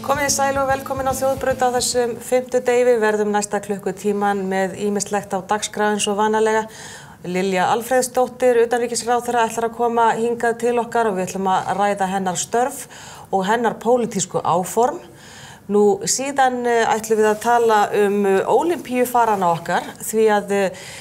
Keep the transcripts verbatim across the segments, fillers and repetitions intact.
Komið þið sæl og velkomin á Þjóðbraut á þessum fimmtudegi. Við verðum næsta klukkutíman með ýmislegt á dagskrá eins og vanalega. Lilja Alfreðsdóttir, utanríkisráðherra, ætlar að koma hingað til okkar og við ætlum að ræða hennar störf og hennar pólitísku áform. Nú síðan ætlum við að tala um ólympíufarana okkar því að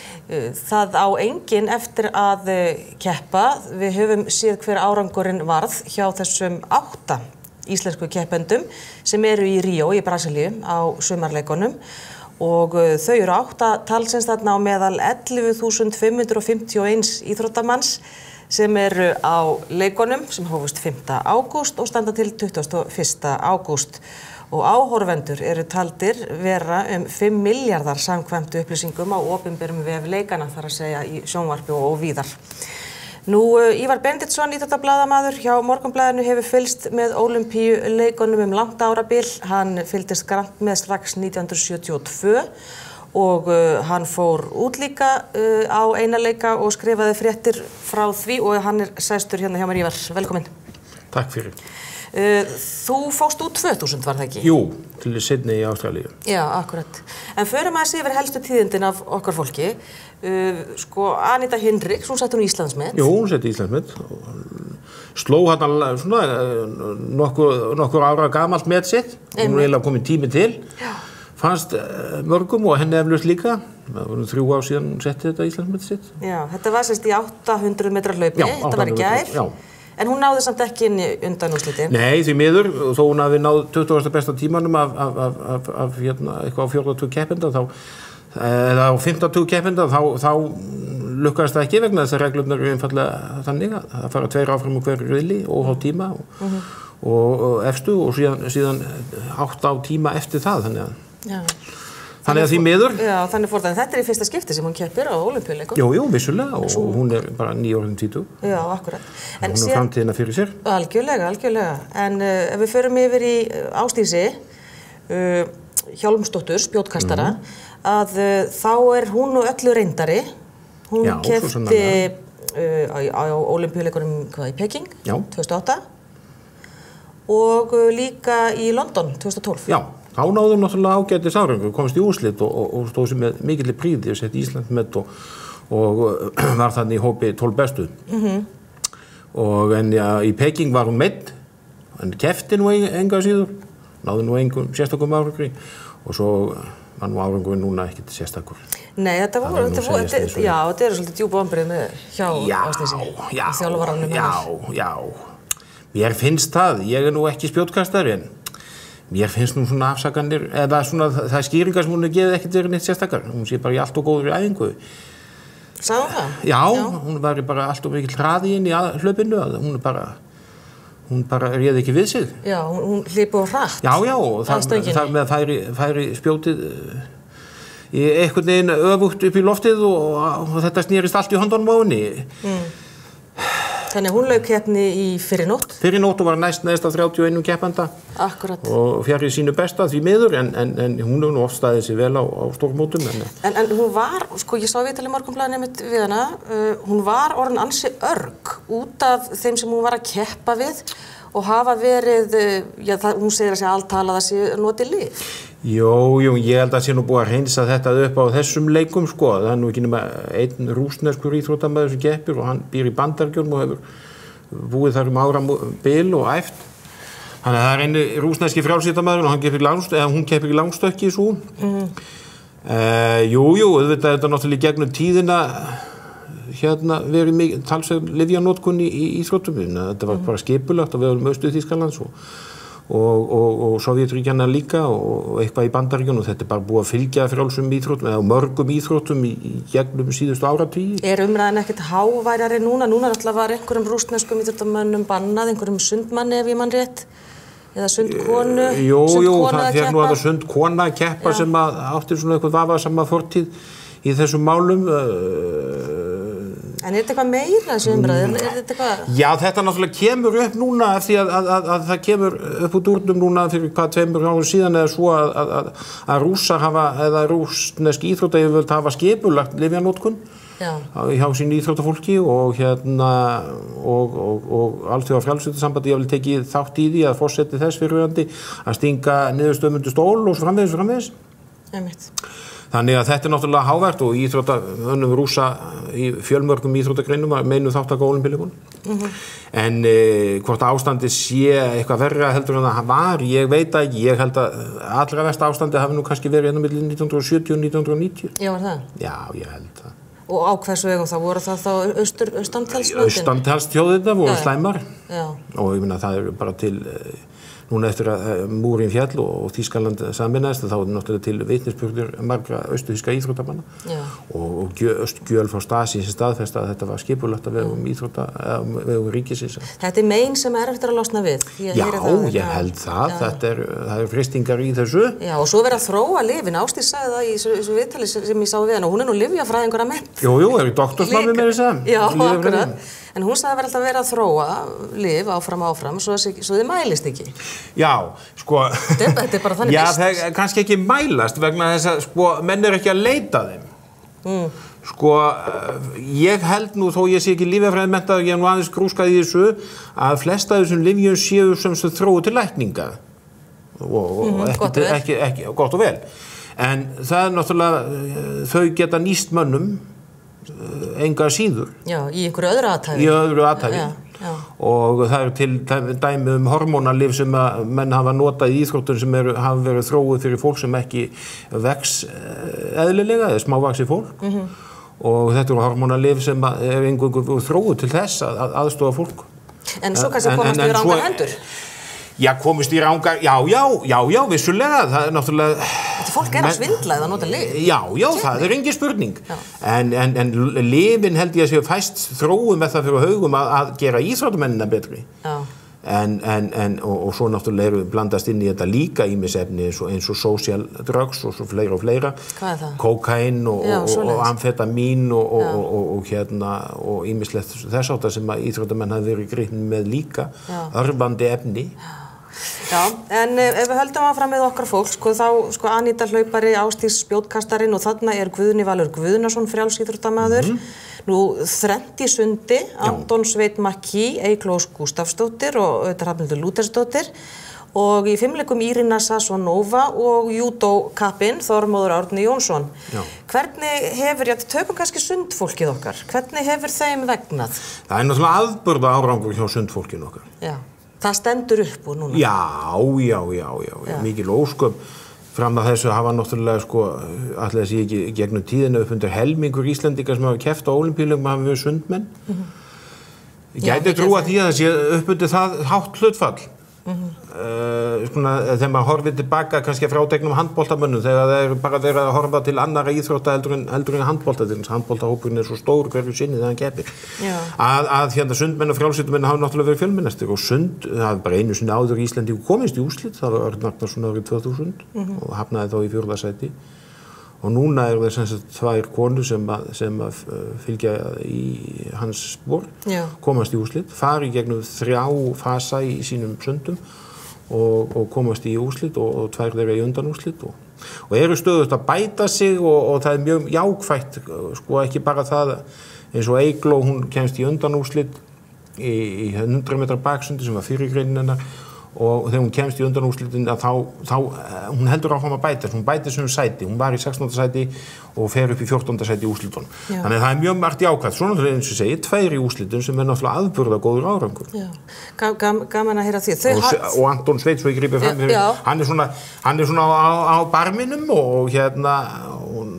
það á enginn eftir að keppa. Við höfum séð hver árangurinn varð hjá þessum átta íslensku keppendum sem eru í Ríó í Brasilíu á sumarleikunum og þau eru átta talsins þarna á meðal ellefu þúsund fimm hundruð fimmtíu og eins íþróttamanns sem eru á leikunum sem hófust fimmta ágúst og standa til tuttugasta og fyrsta ágúst. Og áhorfendur eru taldir vera um fimm milljarðar samkvæmt upplýsingum á opinberum vef leikana, þar að segja í sjónvarpi og víðar. Nú, Ívar Benediktsson, íþróttablaðamaður hjá Morgunblaðinu hefur fylgst með ólympíuleikunum um langt árabil. Hann fylgdist grannt með strax nítján hundruð sjötíu og tvö og uh, hann fór út líka uh, á eina leika og skrifaði fréttir frá því og hann er sestur hérna hjá mér. Ívar, velkominn. Takk fyrir. Uh, þú fóst út tvö þúsund, var það ekki? Jú, til Sydney í Ástralíu. Já, akkurat. En förum aðeins yfir helstu tíðindin af okkar fólki. Uh, sko, Anita Hinriks, hún sett hún Íslandsmet. Jú, hún sett Íslandsmet. Sló hérna svona nokkur, nokkur ára gamalt met sitt. Hún er eiginlega komin tími til. Já. Fannst mörgum og henni eflaust líka. Það voru þrjú ár síðan hún setti þetta Íslandsmet sitt. Já, þetta var sérst í átta hundruð metra hlaupi. Já, þetta var í gær. Já. En hún náði samt ekki inn í undanúrslitin. Nei, því miður, þó hún hafi náð tuttugasta besta tímanum af, af, af, af, af hérna, eitthvað á fjórða keppenda, þá, eða á fimmta keppenda, þá, þá lukkast það ekki vegna þess að reglurnar eru einfallega þannig að það fara tveir áfram úr hverju riðli, óháð tíma og, mm-hmm. og, og efstu og síðan, síðan átta á tíma eftir það. Þannig að, Já. Þannig að því miður. Já, þannig fór það. Þetta er í fyrsta skipti sem hún keppir á ólympíuleikum. Jú, jú, vissulega og Svo. hún er bara nýorðin tvítug. Já, akkurat. En hún er framtíðina fyrir sér. Algjörlega, algjörlega. En uh, ef við förum yfir í Ásdísi, uh, Hjálmsdóttur, spjótkastara, mm-hmm. að uh, þá er hún og öllu reyndari. Hún Já, keppti uh, á, á ólympíuleikunum hvað, í Peking, Já. tvö þúsund og átta og uh, líka í London, tvö þúsund og tólf. Já. Þá náðum náttúrulega ágætis árangur, komst í úrslit og, og, og stóð sem með mikilli príði og sett Íslandsmet og, og var þannig í hópi tólf bestu. Mm-hmm. Og en ja, í Peking var hún meidd, en keppti nú enga síður, náði nú engum sérstakum árangri og svo var nú árangurinn núna ekkert sérstakur. Nei, þetta voru, þetta voru, þetta, já, þetta eru svolítið djúpa vonbrigði með hjá Ásdísi, í þjálfaranum hennar. Já, já, mér finnst það, ég er nú ekki spjótkastari en mér finnst nú svona afsakanir, eða svona það skýringar sem hún er gefið ekkert verið neitt sérstakar. Hún sé bara í allt og góður æfingu. Sagði hún það? Já, Já, hún var bara allt og mikill hraði inn í hlaupinu. Hún er bara, hún bara réði ekki við sig. Já, hún, hún hleypi á hratt. Já, já, og þar, þar með færi, færi spjótið í einhvern veginn öfugt upp í loftið og, og þetta snýrist allt í höndunum á henni. Mm. Þannig hún lauk keppni í fyrrinótt? Fyrrinótt og var næst neðst af þrjátíu og einum keppanda. Akkurat. Og fjarri sínu besta því miður, en, en, en hún hefur nú oft staðið sig vel á, á stórmótum. En, en, en hún var, sko ég sá viðtal í Morgunblaðinu mitt við hana, uh, hún var orðin ansi örg út af þeim sem hún var að keppa við og hafa verið, uh, já það, hún segir að sé alltala að það sé notið lyf. Jú, jú, ég held að sé nú búið að reynsa þetta upp á þessum leikum, sko. Það er nú ekki nema einn rússneskur íþróttamaður sem keppir og hann býr í Bandaríkjunum og hefur búið þar um árabil og æft. Þannig að það er eini rússneski frjálsíþróttamaður og hann keppir langst, eða hún keppir í langstökki svo. Mm. Uh, jú, jú, auðvitað þetta náttúrulega gegnum tíðina hérna verið talsverð lyfjanotkun í, í íþróttum. Þetta var bara skipulagt á vegum Austur-Þýskalands og og, og, og Sovétríkjanna líka og eitthvað í Bandaríkjunum og þetta er bara búið að fylgja frjálsum íþróttum eða mörgum íþróttum í, í gegnum síðustu áratugi. Er umræðan ekkert háværari núna? Núna alltaf var einhverjum rússneskum íþróttamönnum bannað, einhverjum sundmanni ef ég man rétt, eða sundkonu. E, jú, jú, það fer nú að það sundkona að keppa Já. sem að áttir svona eitthvað vafasama fortíð í þessum málum. En er þetta eitthvað meira þessu umræði? Er þetta eitthvað? Já, þetta náttúrulega kemur upp núna því að, að, að, að það kemur upp úr dúrnum núna fyrir hvað tveimur árum síðan eða svo að, að, að, að rússar hafa, eða rússnesk íþróttayfirvöld hafa skipulagt lyfjanotkun hjá sín íþróttafólki og hérna og, og, og alþjóða frjálsíþróttasambandið jafnvel tekið þátt í því að forseti þess fyrrverandi að stinga niðurstöðmundu stól og svo framvegis framvegis. Einmitt. Þannig að þetta er náttúrulega hávært og íþróttahönnum Rússa í fjölmörgum íþróttagreinum meinu þáttaka á Ólympíuleikunum. Mm-hmm. En e, hvort ástandi sé eitthvað verra heldur en það var, ég veit ekki, ég held að allra versta ástandi hafi nú kannski verið hérna milli nítján hundruð sjötíu og nítján hundruð níutíu. Já, var það? Já, ég held það. Og á hversu vegum það voru það þá austur, austantalslöndin? Austantalsþjóðirnar voru slæmar. Já. Og ég minna það er bara til núna eftir að múrin fjall og Þýskaland sameinaðist þá er náttúrulega til vitnisburðir margra austurþýskra íþróttamanna og, og gjöl frá Stasi sem staðfest að þetta var skipulagt að vegum íþrótta að vegum ríkisins. Þetta er mein sem er eftir að losna við. Ég Já, það, ég held það. Þetta er, það er fristingar í þessu. Já, og svo verið að þróa lyfin. Ásdís sagði það í þessu viðtali sem ég sá við hann og hún er nú lyfjafræðingur að mennt. Jú, jú, er í doktorsnámi með þess að. Já, akkurat. En hún sagði að verið alltaf verið að þróa lyf áfram áfram svo, svo þið mælist ekki. Já, sko. Þetta er bara þannig Já, vist. það er kannski ekki mælast vegna þess að sko, menn er ekki að leita þeim. Mm. Sko, ég held nú, þó ég sé ekki lífjafræði menntaður, ég hef nú aðeins grúskað í þessu, að flesta af þessum lyfjum séu sem þróu til lækninga. Og, og mm, ekki, gott, ekki, ekki, gott og vel. En það er náttúrulega, þau geta nýst mönnum enga síður. Já, í einhverju öðru athæfi. Í öðru athæfi. Já, já. Og það er til dæmi um hormónalyf sem að menn hafa notað í íþróttum sem eru, hafa verið þróuð fyrir fólk sem ekki vex eðlilega, eða smávaxið fólk. Mm-hmm. Og þetta eru hormónalyf sem er einhverjum þróuð til þess að, að aðstofa fólk. En svo kannski komast í rangar hendur. Já, komist í rangar, já, já, já, já, vissulega, það er náttúrulega... Þetta fólk er að svindla eða nota lyf. Já, já, það er engin spurning. En, en, en lyfin held ég að séu fæst þróuð með það fyrir haugum að, að gera íþróttamennina betri. Já. En, en, en, og, og svo náttúrulega eru blandast inn í þetta líka ýmisefni eins og, eins og social drugs og svo fleira og fleira. Hvað er það? Kókaín og, og, og amfetamín og, og, og, og hérna og ýmislegt þess áttar sem að íþróttamenn hafi verið gripnir með líka, örvandi efni. Já, en ef við höldum áfram með okkar fólk, sko, þá sko Aníta hlaupari, Ásdís spjótkastarinn og þarna er Guðni Valur Guðnason frjálsíþróttamaður. Mm-hmm. Nú þrennt í sundi, Anton Sveit Makki, Eygló Gústafsdóttir og Hrafnhildur Lúthersdóttir og í fimmleikum Írina Sasonova og júdókappinn Þormóður Árni Jónsson. Já. Hvernig hefur, já, tökum kannski sundfólkið okkar, hvernig hefur þeim vegnað? Það er náttúrulega aðburða árangur hjá sundfólkinu okkar. Já. Það stendur upp úr núna? Já, já, já, já, já. Mikil ósköp fram að þessu hafa náttúrulega sko, allir þessi ekki gegnum tíðina upp undir helmingur Íslendingar sem hafa keppt á Ólympíuleikum hafa verið sundmenn. Mm-hmm. Ég gæti trúa því að það sé upp undir það hátt hlutfall. Mm-hmm. uh, svona, þegar maður horfir tilbaka kannski frá tegnum handboltamönnum þegar það er bara verið að horfa til annara íþrótta heldur en, heldur en handbolta til þess að handboltahópurinn er svo stór hverju sinni þegar hann keppir. Að, að hérna sundmenn og frjálsíþróttamenn hafa náttúrulega verið fjölmennastir og sund, það var bara einu sinni áður Íslendingur komist í úrslit, það var Örn Arnarson árið tvö þúsund mm-hmm. og hafnaði þá í fjórða sæti. Og núna eru það sem sagt tvær konur sem að, sem að fylgja í hans spor, Já. komast í úrslit, fari gegnum þrjá fasa í sínum sundum og, og komast í úrslit og, og tvær þeirra í undanúrslit og, og eru stöðugt að bæta sig og, og það er mjög jákvætt, sko ekki bara það eins og Eygló, hún kemst í undanúrslit í, í hundrað metra baksundi sem var fyrir greinin hennar og þegar hún kemst í undanúrslitin að þá, þá hún heldur áfram að bæta, hún bætir sem sæti, hún var í sextánda sæti og fer upp í fjórtánda sæti í úrslitunum. Þannig að það er mjög margt jákvætt, svona náttúrulega eins og segi, tveir í úrslitum sem er náttúrulega aðburða góður árangur. Já, Gam, gaman að heyra því. Þau og, og Anton Sveit, svo ég grípi fram, fyrir, hann er svona, hann er svona á, á barminum og hérna, og,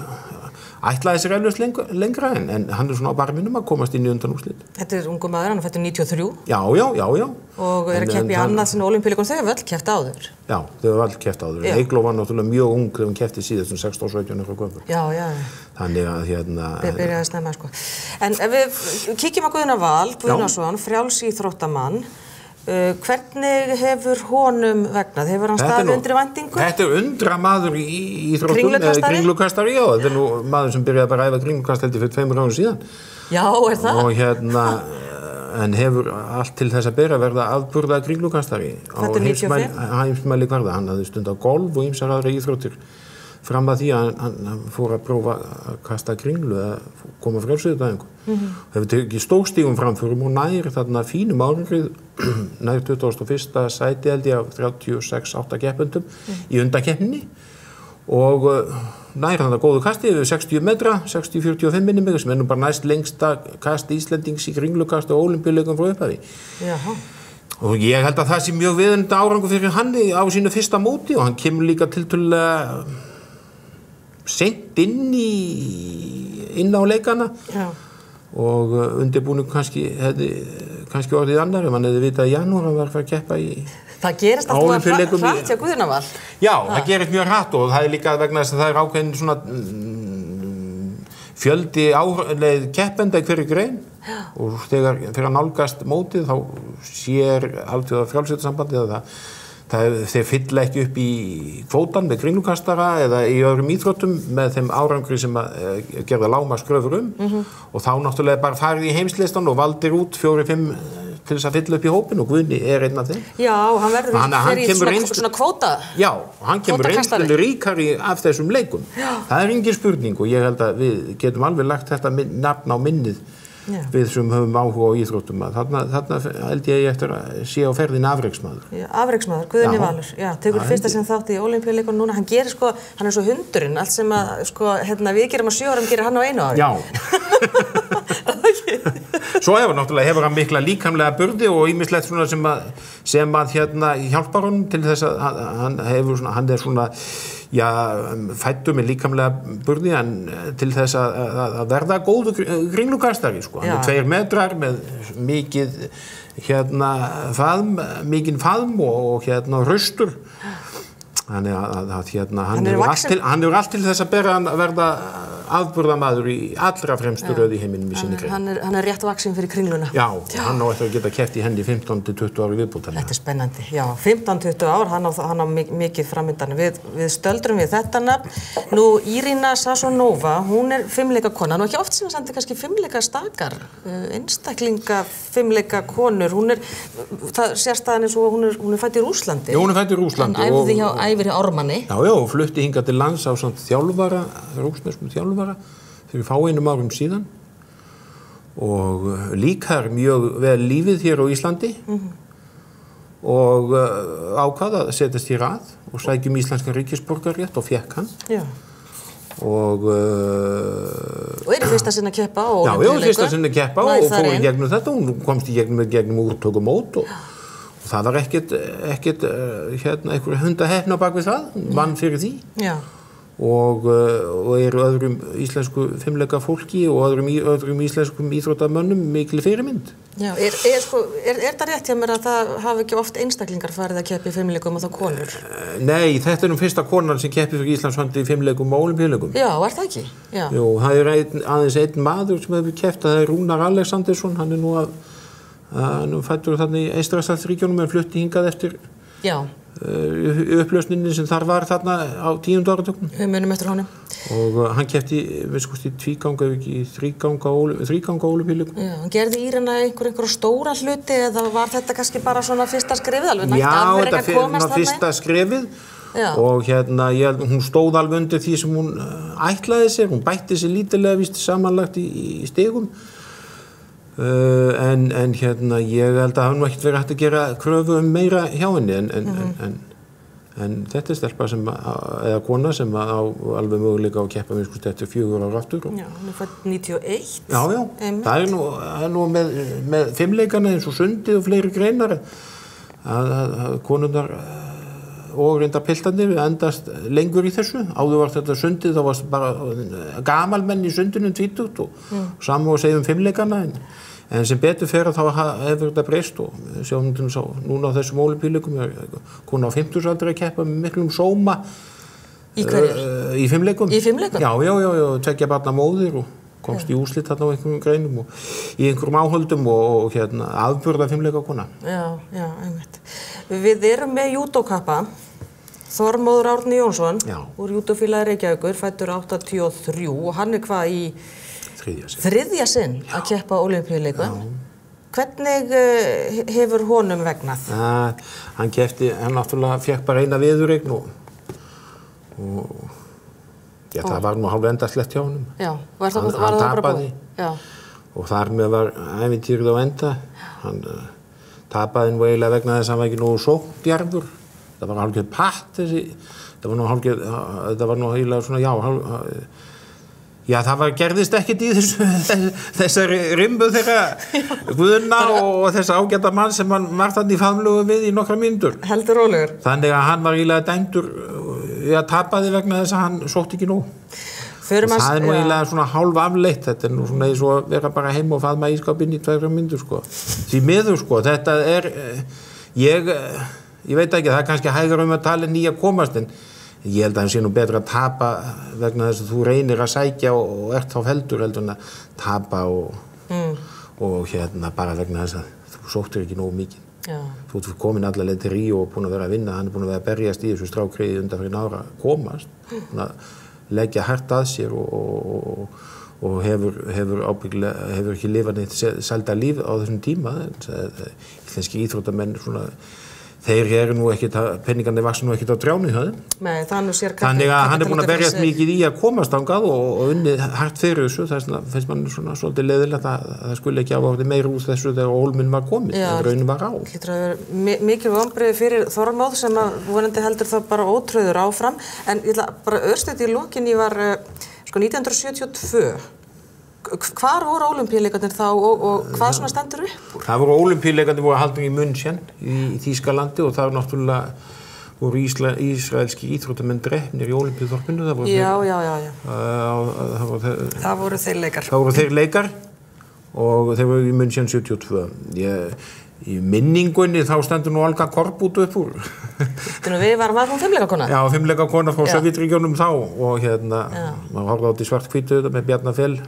ætlaði sér eflaust lengra, lengra en, en hann er svona á barminum að komast inn í undanúrslit. Þetta er ungu maður, hann er fættur níutíu og þrjú. Já, já, já, já. Og er að keppa í annað sinni Ólympíuleikum, þau hefur öll keppt áður. Já, þau hefur öll keppt áður. Eygló var náttúrulega mjög ung þegar hún keppti síðast um sextán sautján ára gömul. Já, já. Þannig að hérna... Við byrjaði að snemma, sko. En ef við kíkjum á Guðna Val, Guðnason, frjálsíþróttamann. Uh, hvernig hefur honum vegnað? Hefur hann staðið undir væntingum? Þetta er undramaður í íþróttum, kringlukastari, já, þetta er nú maður sem byrjaði bara að æfa kringlukast heldur fyrir tveimur árum síðan. Já, er það? Og hérna, en hefur allt til þess að byrja að verða afburða kringlukastari á heimsmæli kvarða. Hann hafði stund á golf og ýmsar aðra íþróttir fram að því að hann, hann fór að prófa að kasta kringlu eða koma frjálsíðudæfingu. Mm-hmm. Það hefur tekið stórstígum framförum og nær þarna fínum árangrið, nær tuttugasta og fyrsta sæti held ég af þrjátíu og sex átta keppendum mm. í undankeppninni og nær þannig að góðu kasti yfir sextíu metra, sextíu fjörutíu og fimm minnum sem er nú bara næst lengsta kast Íslendings í kringlukast og ólympíuleikum frá upphafi. Jaha. Og ég held að það sé mjög viðeigandi árangur fyrir hann á sínu fyrsta móti og hann kemur líka tiltölulega seint inn í inn á leikana. Já. Og undirbúning kannski hefði kannski orðið annar ef hann hefði vitað í janúar hann var að fara að keppa í Það gerist alltaf hratt hjá Guðnavall. Já, ha. það gerist mjög hratt og það er líka vegna þess að það er ákveðin svona mm, fjöldi áleið keppenda í hverju grein Já. Og þegar fyrir að nálgast mótið þá sér alþjóða frjálsíðusambandið að það Það þeir fylla ekki upp í kvótan með kringlukastara eða í öðrum íþróttum með þeim árangri sem að uh, gerða lágmarkskröfur um mm-hmm. og þá náttúrulega bara farið í heimslistan og valdir út fjóri, fimm til þess að fylla upp í hópin og Guðni er einn af þeim. Já, hann verður fyrir í svona, reynslu, svona kvóta. Já, hann kemur reynslunni ríkari af þessum leikum. Já. Það er engin spurning og ég held að við getum alveg lagt þetta nafn á minnið Já. Við sem höfum áhuga á íþróttum að þarna, þarna held ég eftir að sé á ferðin afreksmaður. Já, afreksmaður, Guðni Já. Valur. Já, tekur fyrsta sem þátt í ólympíuleikunum núna. Hann gerir sko, hann er svo hundurinn, allt sem að sko, hérna, við gerum á sjö árum gerir hann á einu ári. Já. Svo hefur náttúrulega hefur hann mikla líkamlega burði og ýmislegt svona sem að, sem að hérna hjálpar honum til þess að hann hefur svona, hann er svona Já, fættur með líkamlega burði en til þess að, að, að verða góðu kringlukastari, sko. Hann er tveir metrar með mikið, hérna, faðm, mikinn faðm og, og hérna, raustur. Þannig að, að, að hérna, hann hefur allt til, hann hefur allt til þess að bera hann að verða afburðamaður í allra fremstu röð í heiminum í sinni grein. Hann er, hann er rétt vaxinn fyrir kringluna. Já, já. Hann á eftir að geta keppt í henni fimmtán til tuttugu ári viðbótarlega. Þetta er spennandi, já, fimmtán til tuttugu ár, hann á, hann á mikið framöndan. Við, við stöldrum við þetta nafn. Nú, Irina Sasonova, hún er fimmleikakona, nú ekki oft sem að sendi kannski fimmleikastakar, einstaklinga fimmleikakonur, hún er, það sérstæðan eins og hún er, hún er fædd í Rússlandi. Já, hún er fædd í Rússlandi. Hann æfði hjá æfir hjá Ármanni. Já, já, og flutti hingað til lands á samt þjálfara, rússneskum þjálfara fyrir fáeinum árum síðan og líkar mjög vel lífið hér á Íslandi mm-hmm. og uh, ákvað að setjast hér að og sækjum íslenskan ríkisborgararétt og fékk hann. Já. Og uh, og er í fyrsta sinn að keppa á Ólympíuleikum. Já, já, fyrsta sinn að keppa og fór í gegnum þetta og hún komst í gegnum, gegnum úrtökumót og, og það var ekkert ekkert uh, hérna einhver hundahefna bak við það, vann fyrir því. Já. Og, og eru öðrum íslensku fimmleika fólki og öðrum, öðrum íslenskum íþróttamönnum mikil fyrirmynd. Já, er, er, sko, er, er það rétt hjá mér að það hafi ekki oft einstaklingar farið að keppi í fimmleikum og þá konur? Nei, þetta er um fyrsta konan sem keppi fyrir Íslands hönd í fimmleikum og ólympíuleikum. Já, er það ekki? Já. Jú, það er ein, aðeins einn maður sem hefur keppt, það er Rúnar Alexandersson, hann er nú að, hann fættur þarna í Eystrasaltsríkjunum en flutti hingað eftir Já. Uh, upplausninni sem þar var þarna á tíundu áratugnum. Við munum eftir honum. Og uh, hann keppti, við skoðum í tvíganga ef ekki þríganga þríganga ólympíuleikum. Já, hann gerði Írana einhver einhver stóra hluti eða var þetta kannski bara svona fyrsta skrefið alveg nægt að vera ekki að komast þarna? Já, þetta fyrsta skrefið Já. Og hérna ég, hún stóð alveg undir því sem hún uh, ætlaði sér, hún bætti sér lítilega víst samanlagt í, í stigum. Uh, en, en hérna ég held að hafa nú ekkert verið hægt að gera kröfu um meira hjá henni en, en, mm-hmm. en, en, en þetta er stelpa sem að, eða kona sem að á alveg möguleika á að keppa minnst eftir fjögur ára aftur. Já, hún er fædd níutíu og eitt. Já, já, Einmitt. það er nú, er nú með, með fimmleikana eins og sundið og fleiri greinar að, að, að konundar og reynda piltarnir endast lengur í þessu. Áður var þetta sundið, þá var bara gamalmenn í sundinu tvítugt og mm. saman og segjum fimmleikana en En sem betur fer að þá hefur þetta breyst og sjáum til þess að núna á þessum ólympíuleikum er kona á fimmtugsaldri að keppa með miklum sóma Í hverju? Uh, í fimmleikum. Í fimmleikum? Já, já, já, já, tveggja barna móðir og komst já. í úrslit þarna á einhverjum greinum og í einhverjum áhöldum og, og hérna afburða fimmleika kona. Já, já, einmitt. Við erum með júdókappa, Þormóður Árni Jónsson, já. úr júdófélagi Reykjavíkur, fæddur áttatíu og þrjú og hann er hvað í Þriðja sinn. Þriðja sinn að keppa á ólympíuleikum. Hvernig uh, hefur honum vegnað? Uh, hann keppti, hann náttúrulega fekk bara eina viðureign og, og Já, það var nú hálf endaslegt hjá honum. Já, var það, hann, var hann það bara tapaði. búið? Já. Og þar með var ævintýrið á enda. Hann uh, tapaði nú eiginlega vegna þess að hann var ekki nógu sókndjarfur. Það var hálfgeð patt þessi, það var nú hálfgeð, það var nú eiginlega svona, já, hálf, já, það var, gerðist ekkert í þessu, þessari rimbu þeirra Guðna og þess ágæta mann sem hann var þannig í faðmlögu við í nokkra mínútur. Heldur rólegur. Þannig að hann var eiginlega dæmdur, já, tapaði vegna þess að hann sótti ekki nóg. Og það er nú eiginlega svona hálf afleitt, þetta er nú svona eins og að vera bara heim og faðma ískápinn í tvegra mínútur, sko. Því miður, sko, þetta er, ég, ég veit ekki, það er kannski hægur um að tala en nýja komast, en ég held að það sé nú betra að tapa vegna þess að þú reynir að sækja og, og ert þá feldur heldur en að tapa og, mm. og hérna bara vegna þess að þú sóttir ekki nógu mikið. Já. Þú ert komin alla leið til Ríó og búin að vera að vinna, hann er búin að vera að berjast í þessu strákriði undanfarinn ára að komast, búin að leggja hart að sér og, og, og hefur, hefur, ábyggilega, hefur ekki lifað neitt sælda líf á þessum tíma. Íslenski íþróttamenn svona, þeir eru nú ekkert, penningarnir vaksa nú ekkert á trjánu hjá þeim. Nei, það nú sér Þannig að hann er búin að berjast mikið í að komast þangað og, og unnið hart fyrir þessu. Þess vegna finnst mann svona svolítið leiðilegt að það skulle ekki hafa orðið meira úr þessu þegar Hólminn var komið, þegar raunin var á. Hlýtur að vera mikil vonbrigði fyrir Þormóð sem að vonandi heldur það bara ótrauður áfram. En ég ætla bara örstuð í lokin, ég var sko nítján hundruð sjötíu og tvö. Hvar voru ólympíuleikarnir þá og, og hvað svona stendur upp úr? Það voru ólympíuleikarnir voru haldin í München í, í Þýskalandi og það var náttúrulega voru ísla, ísraelski íþróttamenn drepnir í ólympíuþorpinu. Já, já, já, já. Uh, það, voru þeir, það voru þeir leikar. Það voru þeir leikar og þeir voru í München sjötíu og tvö. Ég, í minningunni þá stendur nú Olga Korbut upp úr. Þannig við varum var hún fimmleikakona? Já, fimmleikakona frá Sovétríkjunum þá og hérna, maður horfði átt í svartkvítu þetta með Bjarna Fel.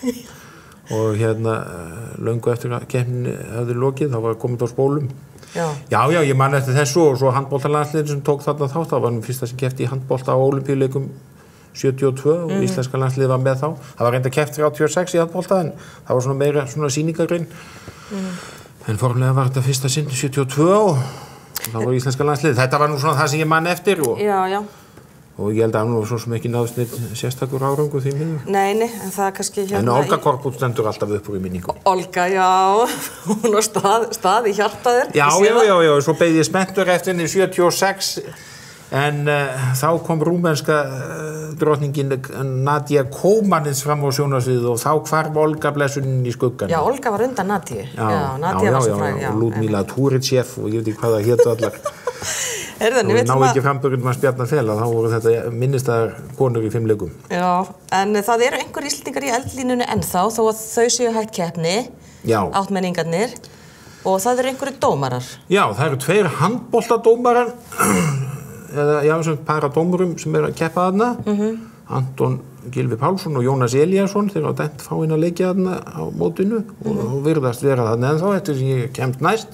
Og hérna löngu eftir að keppnin hefði lokið þá var komið á spólum. Já. já, já, ég man eftir þessu og svo handboltalandsliðin sem tók þarna þátt, það var nú fyrsta sem keppti í handbolta á ólympíuleikum sjötíu og tvö og mm. íslenska landsliðið var með þá. Það var reynda keppt þrjátíu og sex í handbolta en það var svona meira svona sýningargrein. Mm. En formlega var þetta fyrsta sinn sjötíu og tvö og það var íslenska landsliðið. Þetta var nú svona það sem ég man eftir og Já, já. Og ég held að hann var svo sem ekki náðst neitt sérstakur árangur því miður. Nei, nei, en það kannski hérna... En Olga Korbut stendur alltaf upp úr í minningu. Olga, já, hún var stað, stað í hjartaðir. Já, já, já, já, svo beið ég spenntur eftir henni sjötíu og sex en uh, þá kom rúmenska uh, drottningin Nadia Comaneci fram á sjónarsviðið og þá hvarf Olga blessunin í skuggan. Já, Olga var undan Nadíu. Já, já, Nadia já, var svo já, fræg. Já, og Ludmila Turitsev og ég veit ekki hvað það hétu allar. Herðan, og ná ekki framburinn manns Bjarnar Fel að þá voru þetta minnistar konur í fimm leikum. Já, en það eru einhver Íslendingar í eldlínunni ennþá þó að þau séu hætt keppni, áttmenningarnir og það eru einhverju dómarar. Já, það eru tveir handboltadómarar eða já, sem paradómurum sem eru að keppa þarna. Mm-hmm. Anton Gylfi Pálsson og Jónas Elíasson þeir hafa dæmt fáinn að leikja þarna á mótinu mm-hmm. og, og virðast vera þarna ennþá eftir sem ég kemst næst.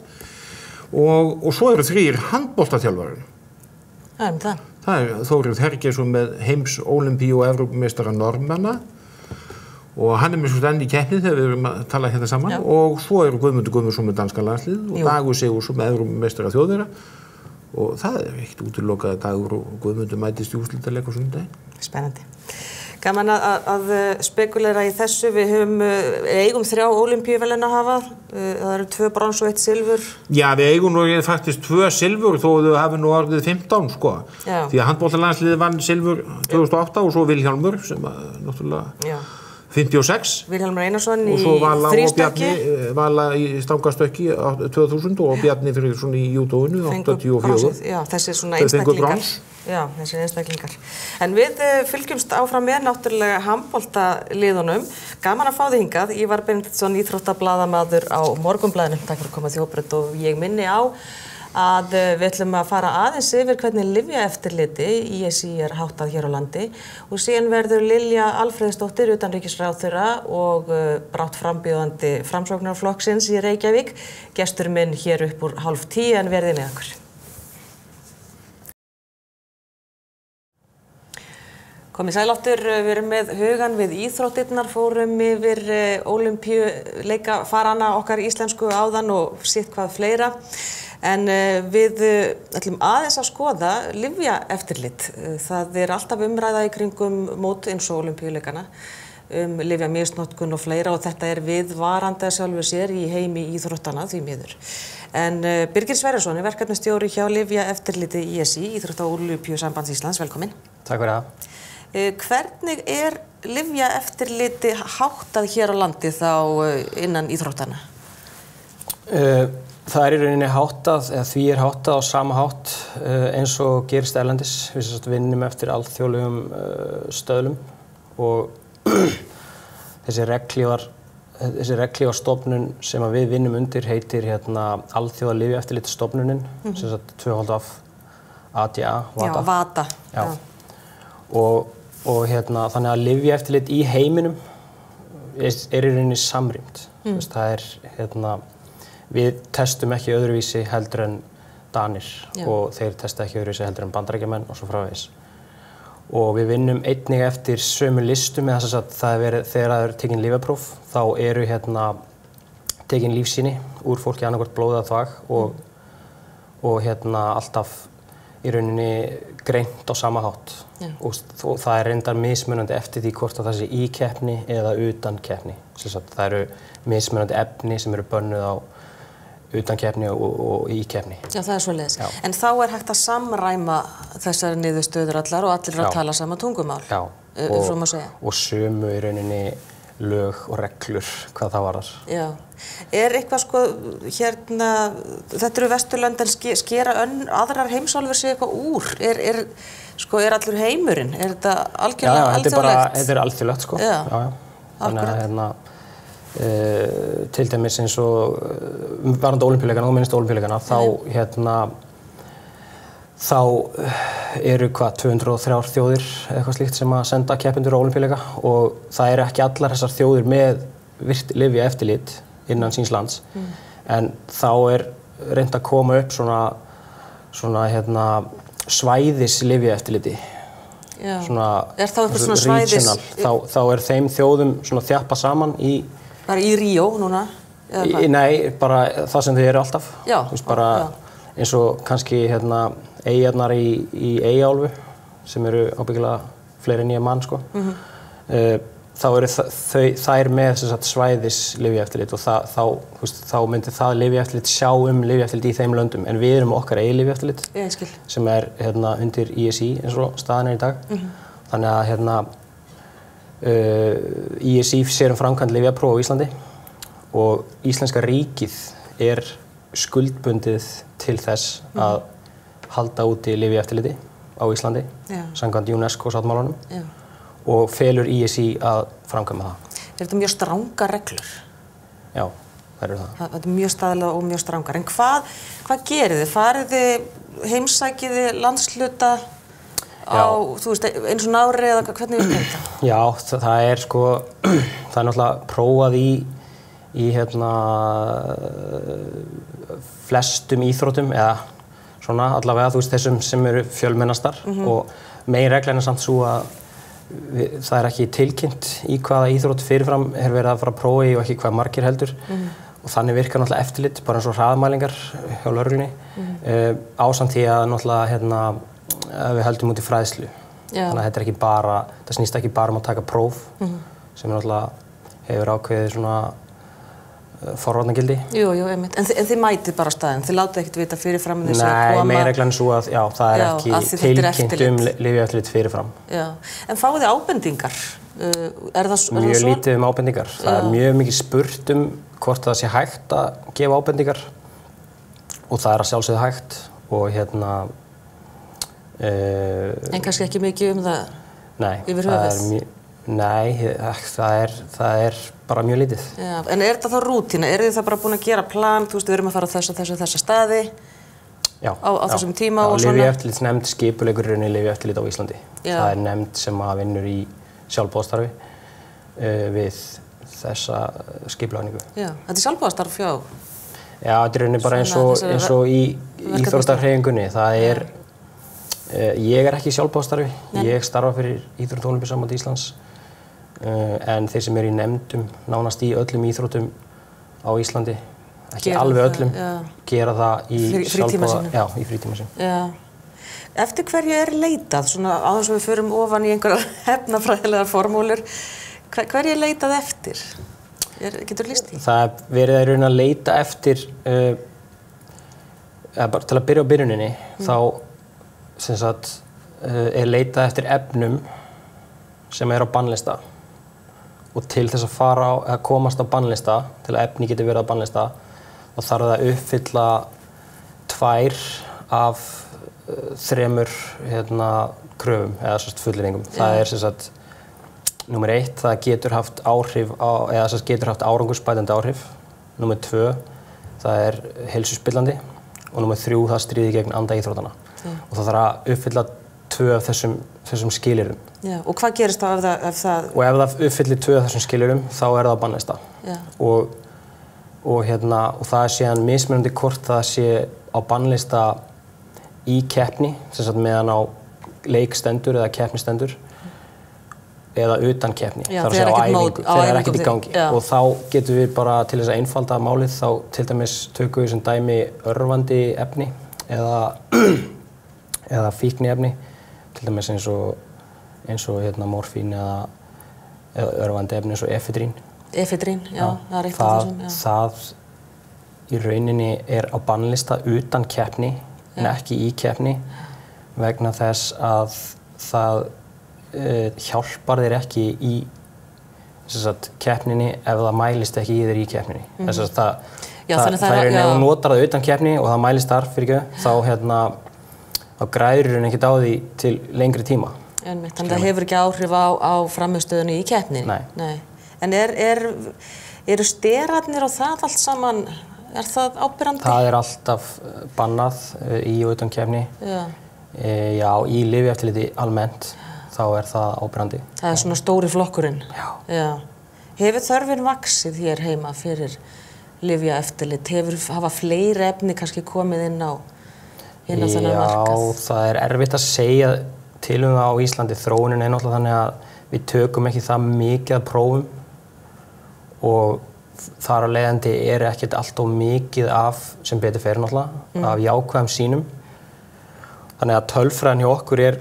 Og, og svo eru þrír handboltaþjálfarar. Það er það. Það er Þórir Hergeirsson með heims ólympíu og evrópumeistara Norðmanna og hann er með svo enn í keppni þegar við erum að tala hérna saman. Já. Og svo eru Guðmundur Guðmundsson með danska landslið og Jú. Dagur Sigurðsson með evrópumeistara Þjóðverja og það er ekkert útilokað að Dagur og Guðmundur mætist í úrslitaleik á sunnudaginn. Spennandi. Gaman að, að spekulera í þessu. Við höfum eigum þrjá ólympíuverðlauna að hafa. Það eru tvö brons og eitt silfur. Já, við eigum nú faktisk tvö silfur þó þau hafi nú orðið fimmtán, sko. Já. Því að handboltalandsliðið vann silfur tvö þúsund og átta og svo Vilhjálmur sem að náttúrulega Já. fimmtíu og sex. Vilhjálmur Einarsson í þrístökki. Og svo Vala og Bjarni, Vala í stangastökki tvö þúsund og Bjarni fyrir svona í júdóinu áttatíu og fjögur. Já, þessi svona einstaklingar. Já, þessi einstaklingar. En við fylgjumst áfram með náttúrulega handboltaliðunum. Gaman að fá þig hingað. Ívar Benediktsson, íþróttablaðamaður á Morgunblaðinu. Takk fyrir að koma til Þjóðbraut og ég minni á að við ætlum að fara aðeins yfir hvernig lyfjaeftirliti í S í er háttað hér á landi og síðan verður Lilja Alfreðsdóttir utanríkisráðherra og brátt frambjóðandi Framsóknarflokksins í Reykjavík. Gestur minn hér upp úr hálf tíu en verði með okkur. Komið sæláttur, við erum með hugan við íþróttirnar, fórum yfir ólympíuleika farana okkar íslensku áðan og sitt hvað fleira. En uh, við uh, ætlum aðeins að skoða lyfjaeftirlit. Uh, það er alltaf umræða í kringum mót eins og Ólympíuleikana um lyfjamisnotkun og fleira og þetta er viðvarandi sjálfu sér í heimi íþróttana því miður. En uh, Birgir Sverrisson er verkefnastjóri hjá lyfjaeftirliti í S í, Íþrótta- og Ólympíusambands Íslands. Velkomin. Takk fyrir það. Uh, hvernig er lyfjaeftirliti háttað hér á landi þá uh, innan íþróttana? Uh, það er í rauninni háttað, eða því er háttað á sama hátt uh, eins og gerist erlendis. Við sem sagt vinnum eftir alþjóðlegum uh, stöðlum og þessi reglívar, þessi reglívarstofnun sem að við vinnum undir heitir hérna Alþjóða lyfjaeftirlitsstofnunin, mm-hmm. sem sagt tvöfaldaf A D A, VADA. Já, VADA. Já. Já. Og, og hérna þannig að lyfjaeftirlit í heiminum er, er í rauninni samrýmt. Mm. Það er hérna, við testum ekki öðruvísi heldur en Danir Já. Og þeir testa ekki öðruvísi heldur en Bandaríkjamenn og svo framvegis. Og við vinnum einnig eftir sömu listum eða þess að það er verið, þegar það er tekin lyfjapróf þá eru hérna tekin lífsýni úr fólki annarkvort blóð eða þvag og, mm. og hérna alltaf í rauninni greint á sama hátt. Yeah. Og, og það er reyndar mismunandi eftir því hvort að það sé í keppni eða utan keppni. Þess að það eru mismunandi efni sem eru bönnuð á utan keppni og, og í keppni. Já, það er svoleiðis. Já. En þá er hægt að samræma þessari niðurstöður allar og allir að tala sama tungumál. Já, uh, og, svo má segja. Og sömu í rauninni lög og reglur hvað það varðar. Já. Er eitthvað sko, hérna, þetta eru Vesturlönd en ske, skera ön, aðrar heimsálfur sig eitthvað úr? Er, er, sko, er allur heimurinn? Er þetta algjörlega alþjóðlegt? Já, þetta er bara, þetta er alþjóðlegt, sko. Já, já, já. Þannig að, hérna, Uh, til dæmis eins og uh, varðandi Ólympíuleikana og minnst Ólympíuleikana þá hérna þá eru hvað tvö hundruð og þrjár þjóðir eitthvað slíkt sem að senda keppendur á Ólympíuleika og það eru ekki allar þessar þjóðir með virt lyfjaeftirlit innan síns lands mm. en þá er reynt að koma upp svona svona hérna svæðis lyfjaeftirliti. Já. Svona er þá eitthvað svona svæðis þá þá er þeim þjóðum svona þjappa saman í bara í Ríó núna? Í, nei, bara það sem þau eru alltaf. Já. Þú veist, bara já. Eins og kannski hérna eyjarnar í, í Eyjaálfu sem eru ábyggilega fleiri en ég mann, sko. Mm-hmm. uh, þá eru þau, þær með sem sagt, svæðis lyfjaeftirlit og það, þá, þú veist, þá myndi það lyfjaeftirlit sjá um lyfjaeftirlit í þeim löndum. En við erum okkar eigin lyfjaeftirlit Ég skil. Sem er hérna undir I S I eins og staðan er í dag. Mm-hmm. Þannig að hérna Uh, I S I sér um framkvæmd lyfjapróf á Íslandi og Íslenska ríkið er skuldbundið til þess mm. að halda úti lyfjaeftirliti á Íslandi yeah. samkvæmt UNESCO-sáttmálanum yeah. og felur I S I að framkvæma það. Er þetta mjög strangar reglur? Já, það eru það. Það er mjög staðlega og mjög strangar. En hvað, hvað gerir þið? Farið þið, heimsækið þið landshluta á, þú veist, eins og nári eða hvernig virkar þetta? Já, það, það er sko, það er náttúrulega prófað í, í hérna, flestum íþróttum, eða svona allavega, þú veist, þessum sem eru fjölmennastar mm-hmm. og meginreglan er samt svo að við, það er ekki tilkynnt í hvaða íþrótt fyrirfram er verið að fara að prófa í og ekki hvað margir heldur mm-hmm. og þannig virkar náttúrulega eftirlit, bara eins og hraðmælingar hjá lögreglunni mm-hmm. uh, ásamt því að náttúrulega, hérna, að við höldum út í fræðslu. Já. Þannig að þetta er ekki bara, það snýst ekki bara um að taka próf mm-hmm. sem náttúrulega hefur ákveðið svona uh, forvarnagildi. Jú, jú, einmitt. En, þi en þið mætið bara staðinn, þið látið ekkert vita fyrirfram en þið séu að koma? Nei, meginreglan er svo að, já, það er já, ekki tilkynnt um lyfjaeftirlit fyrirfram. Já, en fáið þið ábendingar? Uh, er það, er mjög það lítið um ábendingar. Já. Það er mjög mikið spurt um hvort það sé hægt að gefa ábendingar og það er að sjálfsögðu hægt og hérna Uh, en kannski ekki mikið um það nei, yfir höfuð? Nei, það er, það er bara mjög lítið. Já, en er þetta þá rútína? Er þið það bara búin að gera plan, þú veist, við erum að fara á þessa, þessa, þessa staði já, á, á þessum tíma já, og svona? Lyfjaeftirlitsnefnd skipuleggur í rauninni lyfjaeftirlit á Íslandi. Já. Það er nefnd sem að vinnur í sjálfboðastarfi uh, við þessa skipulagningu. Já, þetta er sjálfboðastarf hjá? Já, þetta er rauninni bara eins og, eins og í íþróttahreyfingunni. Það er Uh, ég er ekki í sjálfboðastarfi, ég starfa fyrir Íþrótta- og Ólympíusamband Íslands uh, en þeir sem eru í nefndum nánast í öllum íþróttum á Íslandi ekki Gera alveg það, öllum, já. gera það í Frí- frítíma sínum. Já, í frítíma sínum. Já. Eftir hverju er leitað, svona á þess að við förum ofan í einhverjar efnafræðilegar formúlur, hver, hverju er leitað eftir? Er, getur lýst því? Það er verið að reyna að leita eftir, uh, eða bara til að byrja á byrjuninni, mm. þá sem sagt, uh, er leitað eftir efnum sem er á bannlista. Og til þess að fara á, eða komast á bannlista, til að efni geti verið á bannlista, þá þarf það að uppfylla tvær af uh, þremur hérna, kröfum, eða sérst fullyrðingum. Yeah. Það er sérst númer eitt, það getur haft áhrif á, eða sérst getur haft árangursbætandi áhrif. Númer tvö, það er heilsuspillandi. Og númer þrjú, það stríðir gegn anda íþróttanna. Yeah. Og það þarf að uppfylla tvö af þessum, þessum skilyrðum. Já, og hvað gerist þá ef það, ef það... Og ef það uppfyllir tvö af þessum skilyrðum, þá er það á bannlista. Já. Og, og, hérna, og það er síðan mismunandi hvort það sé á bannlista í keppni, sem sagt meðan á leikstendur eða keppnistendur, eða utan keppni, Já, þar að segja á æfingu, mót, á þegar það er æfingu ekkert í gangi. Já. Og þá getum við bara til þess að einfalda málið, þá til dæmis tökum við sem dæmi örvandi efni eða, eða fíkniefni, til dæmis eins og, eins og hérna, morfín eða, eða örvandi efni eins og efedrín. Efedrín, já, Já, það er eitt af það, þessum. Já. það í rauninni er á bannlista utan keppni, en Já. ekki í keppni, vegna þess að það uh, hjálpar þér ekki í sagt, keppninni ef það mælist ekki í þér í keppninni. Mm. Þess að það, Já, það, það er rauninni ef þú notar það utan keppni og það mælist þar fyrir ekki, þá, hérna, þá græðir hún ekkert á því til lengri tíma. Einmitt, þannig að það hefur ekki áhrif á, á frammistöðunni í keppninni. Nei. Nei. En er, er, eru sterarnir og það allt saman, er það ábyrrandi? Það er alltaf bannað í og utan keppni. Já. E, já, í lyfjaeftirliti almennt, þá er það ábyrrandi. Það er svona stóri flokkurinn. Já. Já. Hefur þörfin vaxið hér heima fyrir lyfjaeftirlit? Hefur, hafa fleiri efni kannski komið inn á, inn á þennan markað? Já, það er erfitt að segja til um það á Íslandi. Þróunin er náttúrulega þannig að við tökum ekki það mikið af prófum og þar af leiðandi er ekkert allt of mikið af, sem betur fer náttúrulega, mm. af jákvæðum sýnum. Þannig að tölfræðin hjá okkur er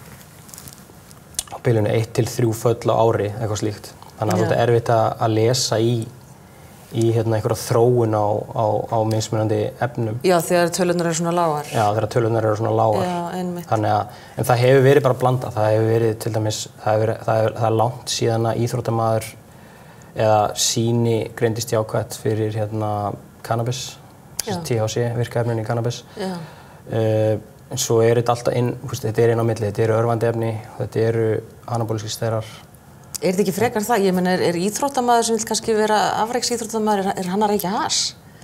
á bilinu eitt til þrjú föll á ári, eitthvað slíkt. Þannig að þetta er erfitt að, að lesa í, í hérna, einhverja þróun á, á, á mismunandi efnum. Já, þegar tölurnar eru svona lágar. Já, þegar tölurnar eru svona lágar. Já, einmitt. Þannig að, en það hefur verið bara blanda. Það hefur verið til dæmis, það, hefur, það, hefur, það er langt síðan að íþróttamaður eða sýni greindist jákvætt fyrir hérna cannabis, T H C, virkaefnin í cannabis. Já. Uh, en svo er þetta alltaf inn, þetta er inn á milli, þetta eru örvandi efni, þetta eru anabóliskir steirar. Er þetta ekki frekar það? Ég meina, er, er íþróttamaður sem vil kannski vera afreiksíþróttamaður, er, er hann að reykja hass?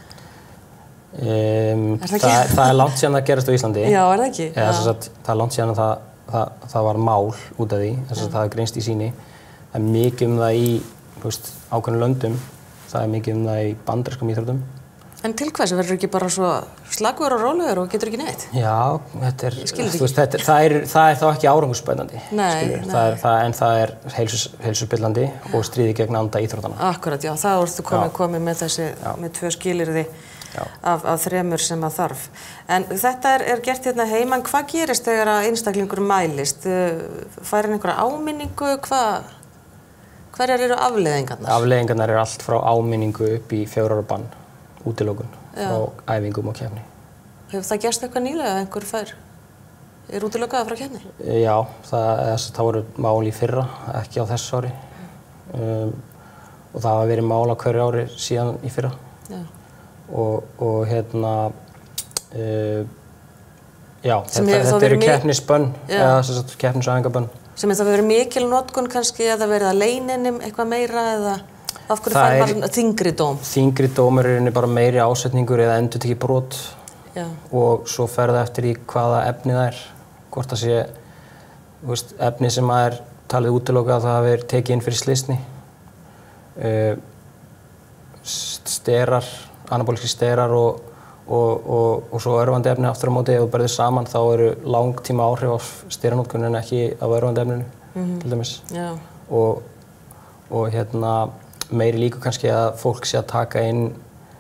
Um, er það, það, það er langt síðan það gerast á Íslandi. Já, er það ekki? Eða, sagt, það er langt síðan að það, það, það var mál út af því, þess að það er greinst í sýni. Það er mikið um það í veist, ákveðnum löndum, það er mikið um það í bandarískum íþróttum. En til hvers? Verður ekki bara svo slagur og rólegur og getur ekki neitt? Já, þetta er, veist, þetta, það, er það er þá ekki árangursbætandi. Nei, nei. Það er, það, en það er heilsus, heilsuspillandi og stríði gegn anda íþróttana. Akkurat, já. Það vorstu komið, komið með þessi, já. Með tvö skilyrði af, af þremur sem að þarf. En þetta er, er gert hérna heima, en hvað gerist þegar að einstaklingur mælist? Fær hann einhverja áminningu? Hvað, hverjar eru afleiðingarnar? Afleiðingarnar eru allt frá áminningu upp í fjögurra ára bann. Útilokun frá æfingum og keppni. Hefur það gerst eitthvað nýlega að einhver fær er útilokaða frá keppni? Já, það, það voru mál í fyrra, ekki á þessu ári. Um, og það hafa verið mál á hverju ári síðan í fyrra. Já. Og, og hérna, uh, já, þetta, þetta eru keppnisbönn, eða sagt, keppnis- og æfingabönn. Sem þetta verið mikil notkun kannski, eða verið að leininum eitthvað meira, eða? Af hverju fær maður þyngri dóm? Þyngri dómur er bara meiri ásetningur eða endurtekið brot. Já. Og svo fer það eftir í hvaða efni það er. Hvort það sé veist, efni sem er talið útilokað að það hafi tekið inn fyrir slysni. Uh, sterar, anabóliskir sterar og, og, og, og svo örvandi efni aftur á móti. Ef þú berður saman þá eru langtíma áhrif á steranótkun en ekki á örvandi efninu, mm-hmm. til dæmis. Já. Og, og hérna, meiri líku kannski að fólk sé að taka inn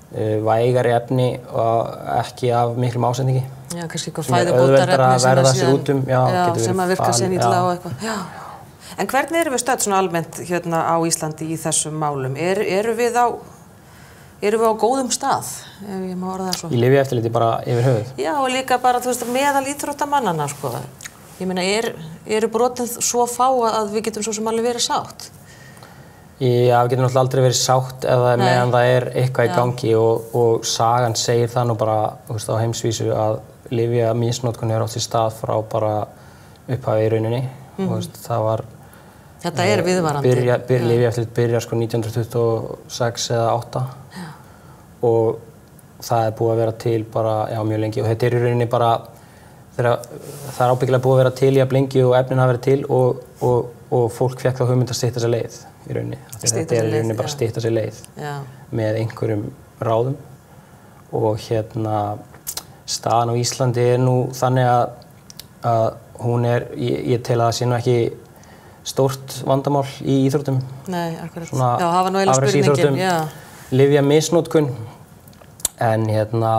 vægari efni og ekki af miklum ásendingi. Já, kannski eitthvað fæðubótarefni sem, verða sér út um, já, já, sem að virka sér illa já. og eitthvað. Já. En hvernig erum við stödd svona almennt hérna á Íslandi í þessum málum? Er, eru við á, erum við á góðum stað, ef ég má orða það svo? Í lyfjaeftirliti bara yfir höfuð? Já, og líka bara, þú veist, meðal íþróttamannanna, sko. Ég meina, er, eru brotin svo fá að við getum svo sem alveg verið sátt? Já, við getum náttúrulega aldrei verið sátt eða meðan það er eitthvað í gangi og, og sagan segir það nú bara, þú veist, á heimsvísu að lyfja misnotkun er átt í stað frá bara upphafi í rauninni. Mm. Og, veist, það var Þetta er viðvarandi. Byrja, byrja, lyfjaeftirlit byrjar sko nítján hundruð tuttugu og sex eða átta já. Og það er búið að vera til bara, já, mjög lengi og þetta er í rauninni bara, þegar, það er ábyggilega búið að vera til jafn lengi og efnin hafa verið til og, og, og fólk fékk þá hugmynd að stytta sér leið í rauninni. Þetta er í rauninni bara að stytta sér leið já. Með einhverjum ráðum og hérna staðan á Íslandi er nú þannig að, að hún er, ég, ég tel að það sé nú ekki stórt vandamál í íþróttum. Nei, akkurat. Svona já, hafa nú eiginlega spurningin, já. Lyfja misnotkun, en hérna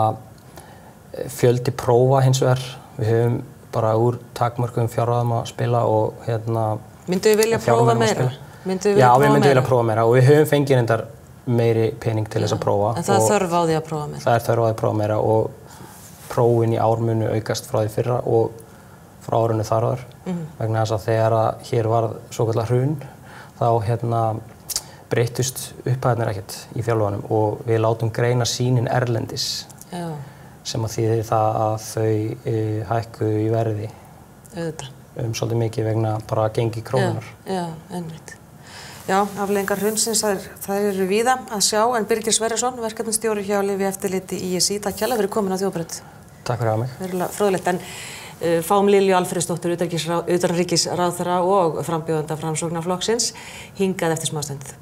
fjöldi prófa hins vegar. Við höfum bara úr takmörkuðum fjárráðum að spila og hérna... Myndu við vilja prófa meira? Myndu við vilja já, prófa við myndum meira? vilja prófa meira og við höfum fengið reyndar meiri pening til já. Þess að prófa. En það er þörf á því að prófa meira? Það er þörf á því að prófa meira og prófin í ár munu aukast frá því fyrra og frá árinu þar áður. Mm. Vegna þess að þegar að hér var svokallað hrun þá hérna breyttust upphæðirnir ekkert í fjárlögunum og við látum greina sýnin erlendis já. Sem að þýðir það að þau e, hækkuðu í verði auðvitað. Um svolítið mikið vegna bara gengi krónunar. Já, já, einmitt. Já, afleiðingar hrunsins það, er, það eru víða að sjá en Birgir Sverrisson, verkefnastjóri hjá Lyfjaeftirliti í Í S í, takk kærlega fyrir komin á Þjóðbraut. Takk fyrir að hafa mig. Verulega fróðlegt, en uh, fáum Lilju Alfreðsdóttur, utanríkisráðherra og frambjóðanda Framsóknarflokksins hingað eftir smástund.